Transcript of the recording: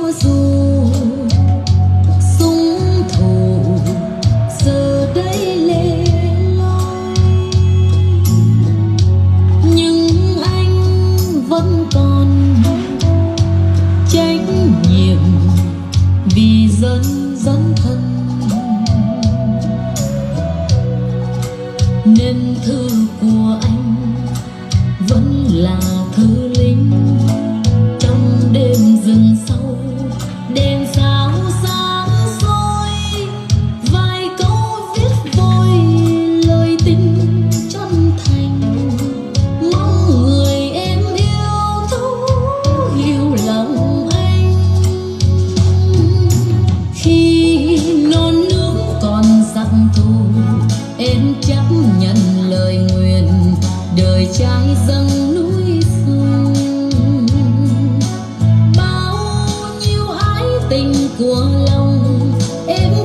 cho dù súng thù giờ đây lê loi, nhưng anh vẫn còn trách nhiệm vì dân dân thân, nên thư của anh vẫn là thư lính trong đêm rừng sâu, đèn sao sáng soi vài câu viết vội lời tình chân thành, mong người em yêu thấu hiểu lòng anh. Khi non nước còn giặc thù, em chấp nhận lời nguyện đời trai dâng núi sông, bao nhiêu ái tình của lòng em